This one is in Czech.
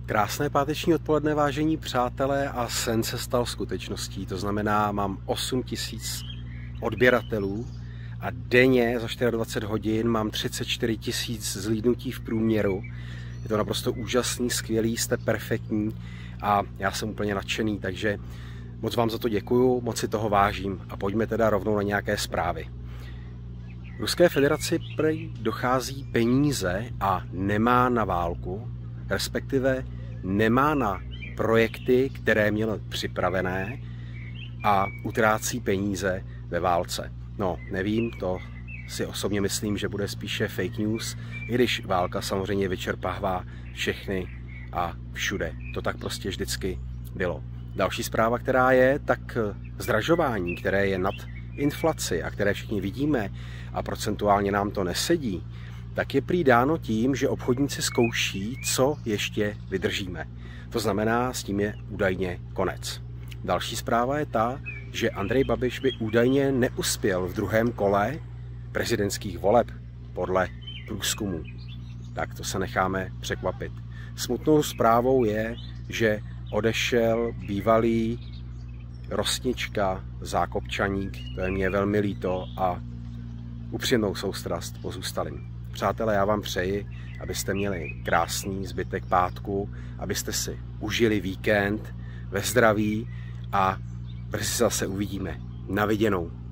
Krásné páteční odpoledne, vážení přátelé, a sen se stal skutečností. To znamená, mám 8 000 odběratelů a denně za 24 hodin mám 34 000 zhlídnutí v průměru. Je to naprosto úžasný, skvělý, jste perfektní a já jsem úplně nadšený, takže moc vám za to děkuju, moc si toho vážím a pojďme teda rovnou na nějaké zprávy. V Ruské federaci dochází peníze a nemá na válku, respektive nemá na projekty, které měly připravené, a utrácí peníze ve válce. No, nevím, to si osobně myslím, že bude spíše fake news, i když válka samozřejmě vyčerpává všechny a všude. To tak prostě vždycky bylo. Další zpráva, která je, tak zdražování, které je nad inflaci a které všichni vidíme a procentuálně nám to nesedí, tak je prý dáno tím, že obchodníci zkouší, co ještě vydržíme. To znamená, s tím je údajně konec. Další zpráva je ta, že Andrej Babiš by údajně neuspěl v druhém kole prezidentských voleb podle průzkumů. Tak to se necháme překvapit. Smutnou zprávou je, že odešel bývalý rosnička Zákopčaník, to je mě velmi líto a upřímnou soustrast pozůstalým. Přátelé, já vám přeji, abyste měli krásný zbytek pátku, abyste si užili víkend ve zdraví a brzy se zase uvidíme. Na viděnou.